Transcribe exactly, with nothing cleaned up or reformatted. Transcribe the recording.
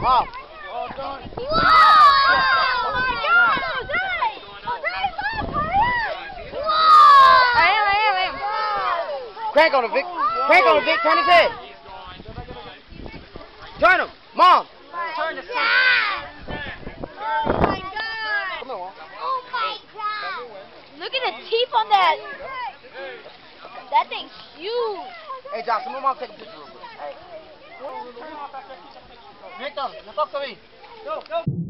Mom. Whoa! Oh my God! Jose! Jose, look! Whoa! I am, I am, I am. Crank on him, Vic. Crank on him, Vic. Turn his head. Turn him. Mom. Turn the side. Oh my God! Come on. Oh my God! Look at the teeth on that. That thing's huge. Hey, Josh, come on, Mom, take a picture real quick. Hey. Victor, now talk to me. Go, go.